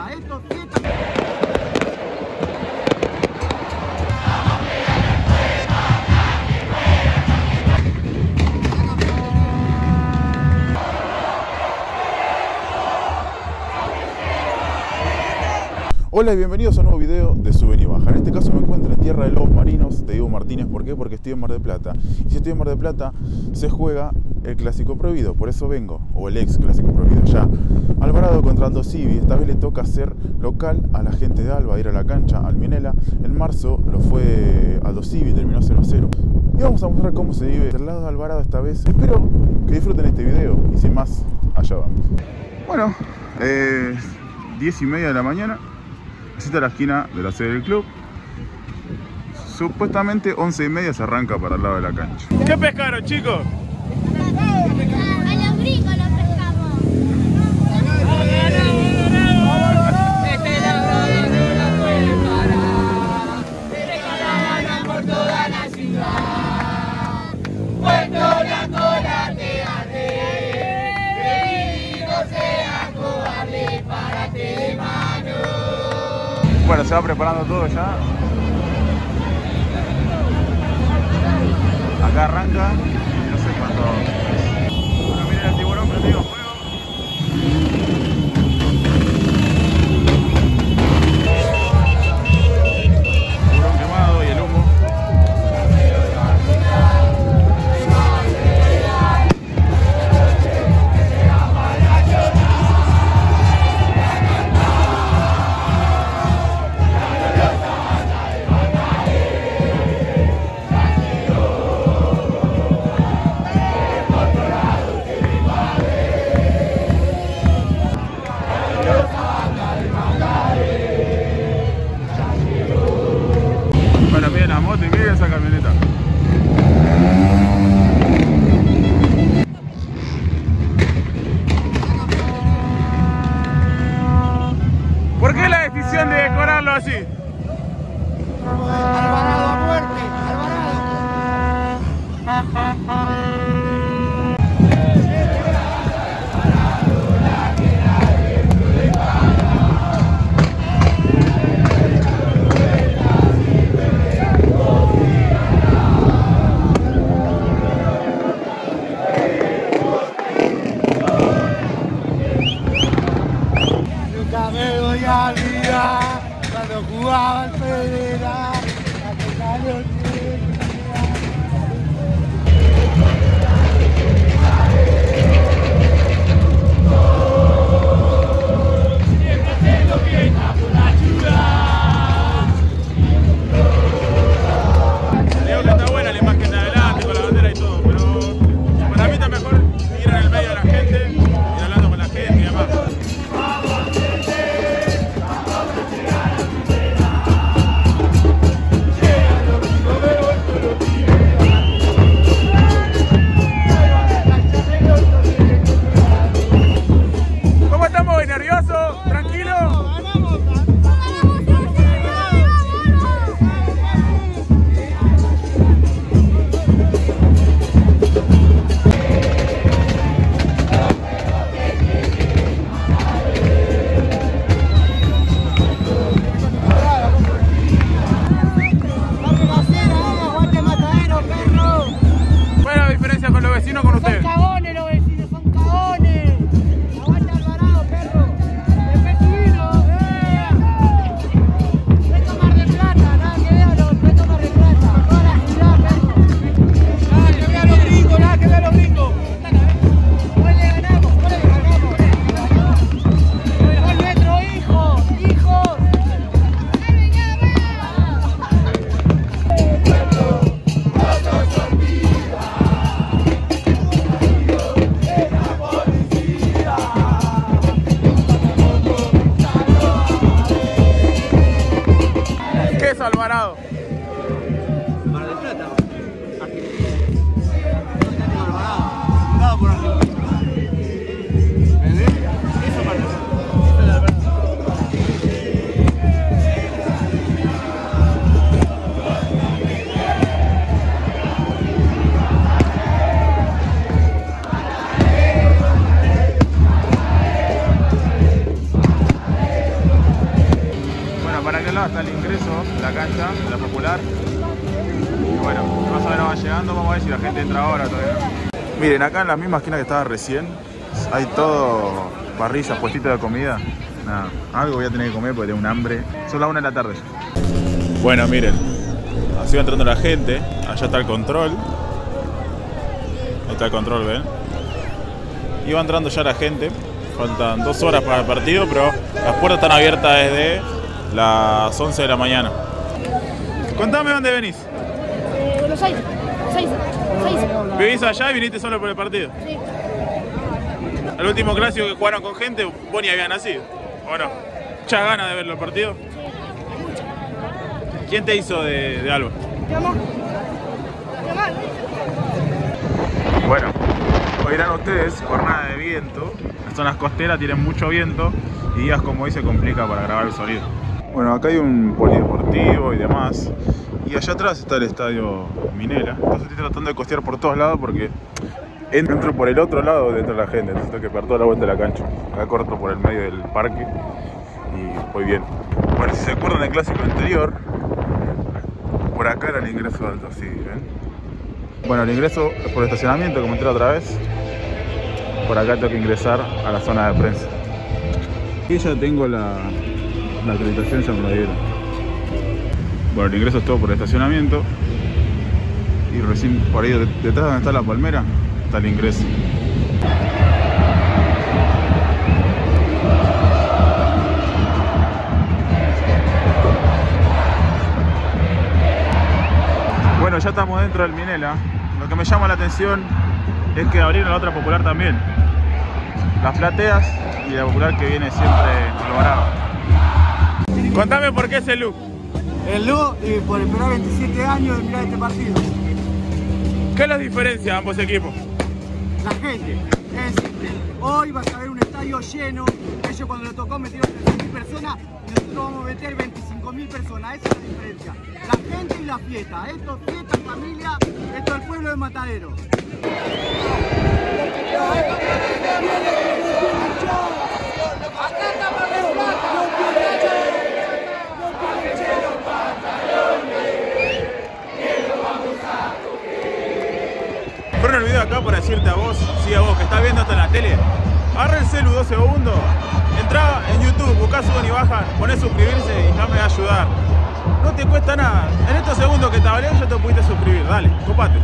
quieta, esto quieta. Hola y bienvenidos a un nuevo video de Suben y Bajan. En este caso me encuentro en tierra de lobos marinos de Diego Martínez. ¿Por qué? Porque estoy en Mar del Plata. Y si estoy en Mar del Plata, se juega el Clásico Prohibido. Por eso vengo, o el ex Clásico Prohibido ya. Alvarado contra Aldo Civi. Esta vez le toca ser local a la gente de Alba, ir a la cancha, al Minela. En marzo lo fue Aldo Civi, terminó 0-0. Y vamos a mostrar cómo se vive del lado de Alvarado esta vez. Espero que disfruten este video. Y sin más, allá vamos. Bueno, 10:30 de la mañana. Así está la esquina de la sede del club. Supuestamente 11:30 se arranca para el lado de la cancha. ¿Qué pescaron, chicos? A los gringos los pescamos. Este labrador no la puede parar. Deja la gana por toda la ciudad. Puesto la cola te arde. Que no sea cobarde, párate de mano. Bueno, se va preparando todo ya. Acá arranca, no sé cuánto. Bueno, miren el tiburón prendido fuego. Tiburón quemado y el humo. Bueno, miren la moto y miren esa camioneta. ¿Por qué la decisión de decorarlo así? Alvarado a muerte, Alvarado. Nunca me voy a olvidar cuando jugaba al Federal, aquella noche. Creo que está buena la imagen de adelante con la bandera y todo, pero para mí está mejor ir en el medio de la gente, ir hablando con la gente y demás. ¿Cómo estamos hoy? ¿Nervioso? ¿Tranquilo? ¿Cuál es la diferencia con los vecinos con Son ustedes? cagones los vecinos, son cagones. Aguanta Alvarado, perro. El vecino, Reto Mar del Plata, nada que ver a los Reto Mar del Plata. Toda la ciudad, perro. Nada que ver a los gringos, nada que ver a los gringos. Hoy le ganamos, hoy le ganamos. Gol nuestro, hijo, hijos. ¿Qué es Alvarado? Mar del Plata. Alvarado por Argentina. ¿Entendés? Eso es Mar del Plata. Eso es la verdad. está el ingreso, la cancha, la popular. Y bueno, más o menos va llegando, vamos a ver si la gente entra ahora todavía. Miren, acá en la misma esquina que estaba recién, hay todo parrillas, puestitos de comida. Nada, algo voy a tener que comer porque tengo un hambre. Son las 1 de la tarde. Bueno, miren, así va entrando la gente. Allá está el control. Ahí está el control, ¿ven? Y va entrando ya la gente. Faltan 2 horas para el partido, pero las puertas están abiertas desde las 11 de la mañana. Contame dónde venís. Buenos Aires. ¿Vivís allá y viniste solo por el partido? Sí. El último clásico que jugaron con gente, vos ni habías nacido, ¿o no? ¿Muchas ganas de ver los partidos? ¿Quién te hizo de Alba? Mi mamá. Bueno, como dirán ustedes, jornada de viento. Las zonas costeras tienen mucho viento y días como hoy se complica para grabar el sonido. Bueno, acá hay un polideportivo y demás. Y allá atrás está el estadio Minera. Entonces estoy tratando de costear por todos lados porque entro por el otro lado dentro de la gente. Entonces tengo que pegar toda la vuelta de la cancha. Acá corto por el medio del parque y voy bien. Bueno, si se acuerdan del clásico anterior, por acá era el ingreso de Alto Civi, ¿ven? Bueno, el ingreso es por estacionamiento, como entré otra vez. Por acá tengo que ingresar a la zona de prensa. Y ya tengo la acreditación, ya me la dieron. Bueno, el ingreso es todo por estacionamiento. Y recién por ahí detrás donde está la palmera, está el ingreso. Bueno, ya estamos dentro del Minela. Lo que me llama la atención es que abrieron la otra popular también. Las plateas y la popular que viene siempre colorada. Contame por qué ese look. El look y por esperar 27 años de mirar este partido. ¿Qué los diferencia a ambos equipos? La gente, es simple. Hoy vas a ver un estadio lleno. Ellos cuando le tocó metieron 13.000 personas y nosotros vamos a meter 25.000 personas. Esa es la diferencia. La gente y la fiesta. Esto es fiesta, familia. Esto es el pueblo de Matadero. Fueron el video acá para decirte a vos, sí a vos que estás viendo esto en la tele, agarra el celu 2 segundos, entra en YouTube, buscá Suben y Bajan, poné suscribirse y ya me va a ayudar. No te cuesta nada, en estos segundos que te hablé ya te pudiste suscribir, dale, copate.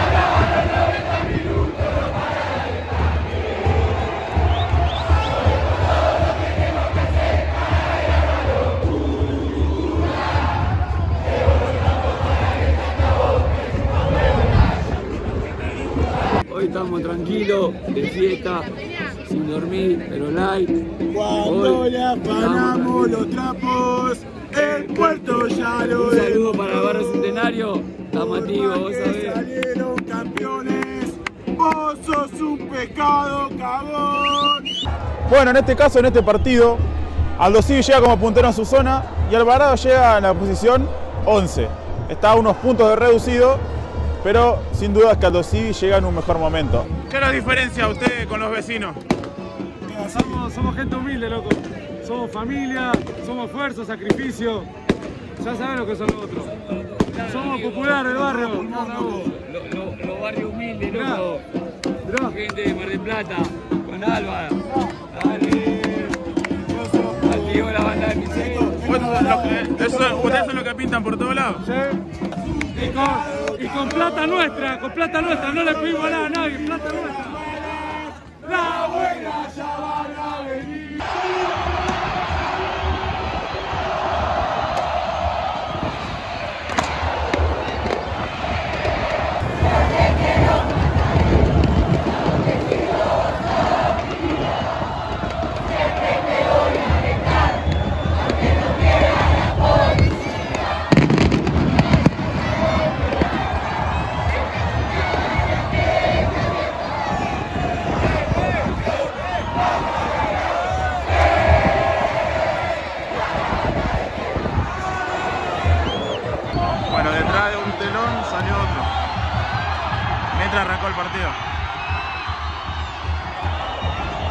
Hoy estamos tranquilos, de fiesta, sin dormir, pero light. Cuando le afanamos los trapos, el puerto ya lo Un saludo para el barrio Centenario, estamos activos, vos sabés. Salieron campeones, vos sos un pescado cabón. Bueno, en este caso, en este partido, Aldo Civi llega como puntero en su zona y Alvarado llega en la posición 11. Está a unos puntos de reducido, pero sin duda es que Aldo Civi llega en un mejor momento. ¿Qué nos diferencia a usted con los vecinos? Somos gente humilde, loco. Somos familia, somos fuerza, sacrificio. Ya sabes lo que son los otros. Somos populares del barrio. Los barrios humildes, loco. Mirá. Gente de Mar del Plata, con Alba. Dale. Al tío de la banda de Miseco. Ustedes son los que pintan por todos lados. Sí. Y con plata nuestra, no le pedimos nada a nadie, plata nuestra. La buena ya van a venir. Bueno, detrás de un telón salió otro. Mientras arrancó el partido.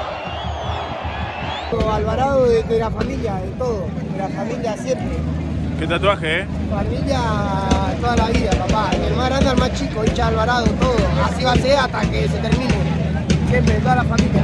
Alvarado de la familia, de todo, de la familia siempre. ¿Qué tatuaje, Familia toda la vida, papá. El más grande al más chico, hincha Alvarado, todo. Así va a ser hasta que se termine. Siempre, toda la familia.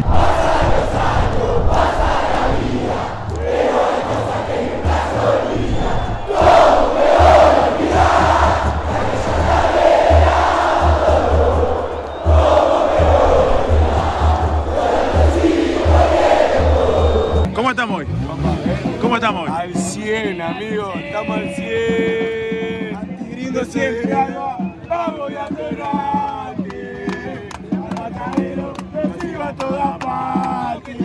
¿Cómo estamos hoy? ¿Cómo estamos hoy? Al 100, amigo, estamos al 100. Antigrindo siempre. Vamos y adelante. Al matadero, reciba toda parte.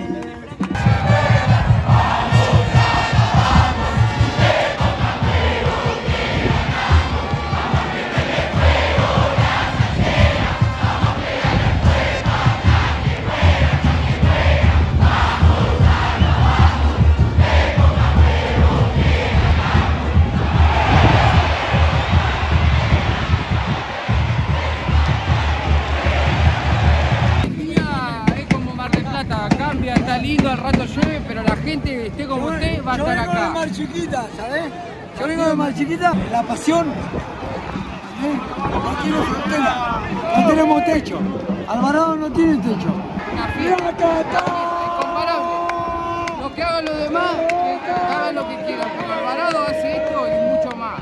Cambia, está lindo, al rato llueve, pero la gente, esté como usted, va a estar acá. Yo vengo de Mar Chiquita, ¿sabés? Yo vengo de Mar Chiquita, la pasión. No tiene frontera, no tenemos techo. Alvarado no tiene techo. Una fiesta incomparable. Lo que hagan los demás, que hagan lo que quieran, pero Alvarado hace esto y mucho más.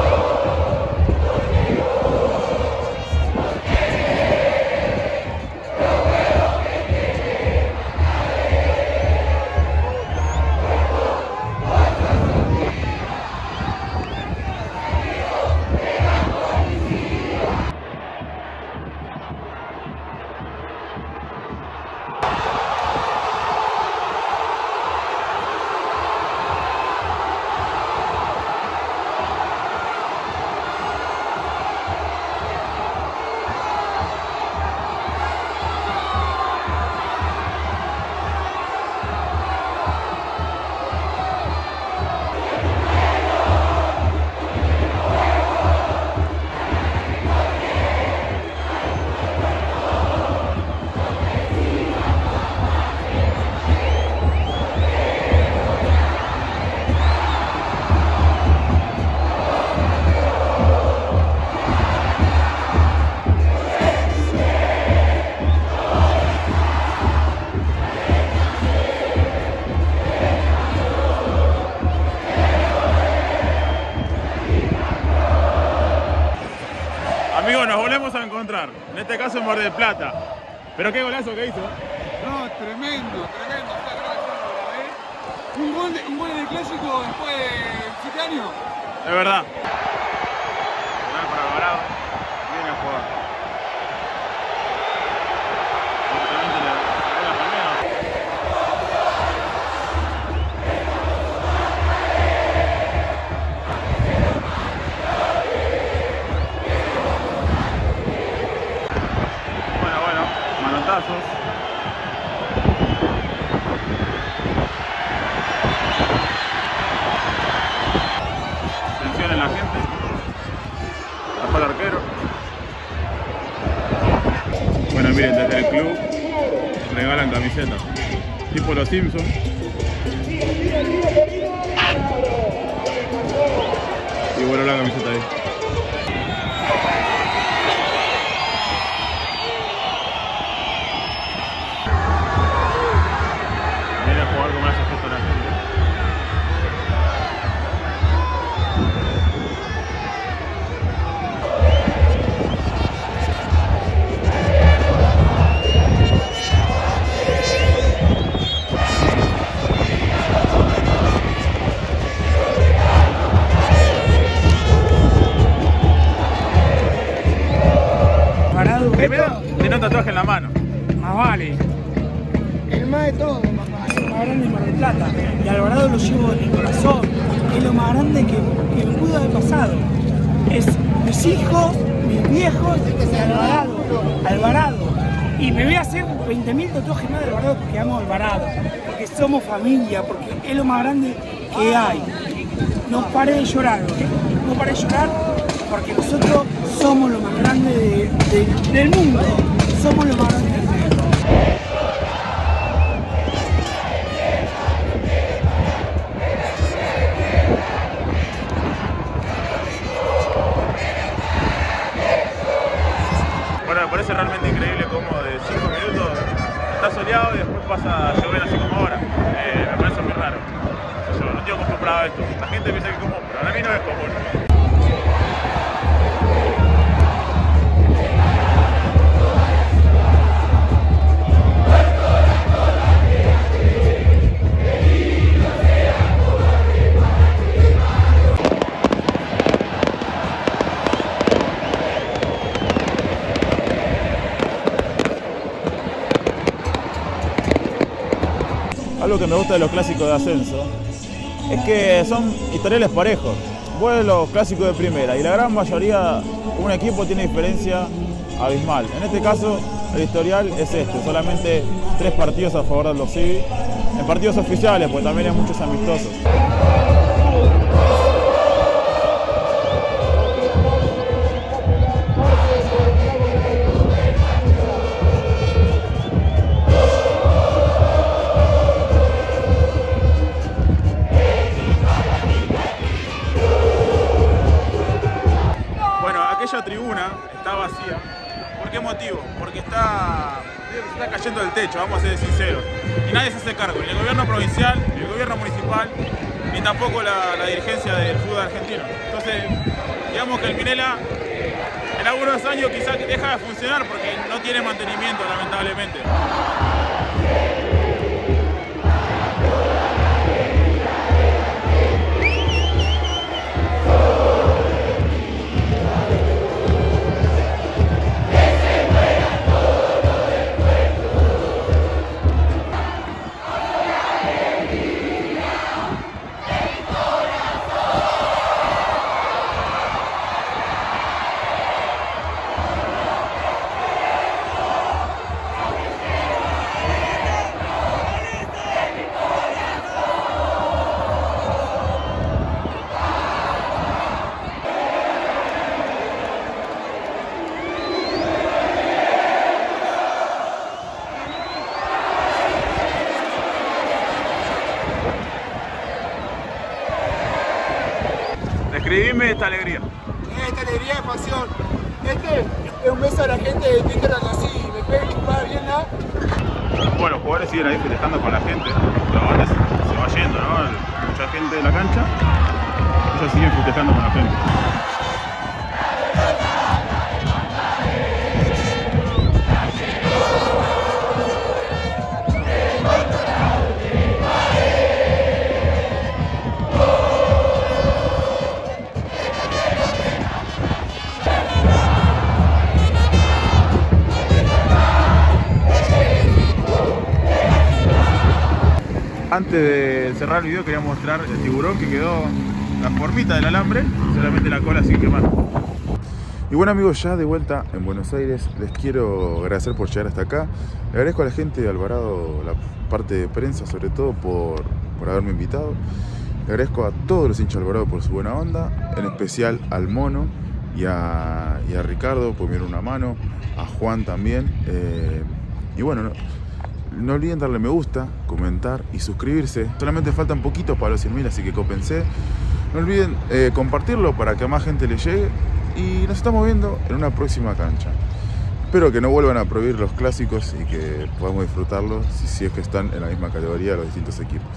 Amigos, nos volvemos a encontrar, en este caso en Mar del Plata. Pero qué golazo que hizo. No, tremendo, tremendo. Un gol en el clásico después de 7 años. Es verdad. Para Alvarado, viene a jugar. Bueno, manotazos. Tensión en la gente. Tapó el arquero. Bueno, miren, desde el club regalan camisetas. Tipo los Simpsons. Y bueno, la camiseta ahí. Viene a jugar con más afecto a la gente. Primero, tiene un tatuaje en la mano. Más vale. El más de todo, papá. Es lo más grande de Mar del Plata. Y Alvarado lo llevo en el corazón. Es lo más grande que me pudo haber pasado. Es mis hijos, mis viejos y Alvarado. Alvarado. Y me voy a hacer 20.000 tatuajes más de Alvarado porque amo a Alvarado. Porque somos familia, porque es lo más grande que hay. No paré de llorar, no paré de llorar porque nosotros somos lo más grande del mundo. Somos lo más grande del mundo. llover así como ahora. Me parece muy raro. Yo no estoy acostumbrado a esto. La gente piensa que es común, pero para mí no es común. Algo que me gusta de los clásicos de ascenso es que son historiales parejos. Vos ves los clásicos de primera y la gran mayoría, un equipo tiene diferencia abismal. En este caso, el historial es este, solamente 3 partidos a favor del Civi, en partidos oficiales, pues también hay muchos amistosos. Aquella tribuna está vacía. ¿Por qué motivo? Porque se está cayendo del techo, vamos a ser sinceros. Y nadie se hace cargo, ni el gobierno provincial, ni el gobierno municipal, ni tampoco la dirigencia del fútbol argentino. Entonces, digamos que el Minela en algunos años quizás deja de funcionar porque no tiene mantenimiento, lamentablemente. Describime esta alegría. Esta alegría es pasión. Este es un beso a la gente de Twitter así, me pega y chupada bien la. Bueno, los jugadores siguen ahí festejando con la gente. La banda se va yendo, ¿no? Mucha gente de la cancha. Ellos siguen festejando con la gente. Antes de cerrar el video quería mostrar el tiburón que quedó la formita del alambre, solamente la cola sin quemar. Y bueno amigos, ya de vuelta en Buenos Aires, les quiero agradecer por llegar hasta acá. Le agradezco a la gente de Alvarado, la parte de prensa sobre todo, por haberme invitado. Le agradezco a todos los hinchas de Alvarado por su buena onda, en especial al Mono y a Ricardo por mirar una mano, a Juan también. Y bueno, no olviden darle me gusta, comentar y suscribirse. Solamente faltan poquitos para los 100.000, así que cópense. No olviden compartirlo para que a más gente le llegue. Y nos estamos viendo en una próxima cancha. Espero que no vuelvan a prohibir los clásicos y que podamos disfrutarlos si es que están en la misma categoría de los distintos equipos.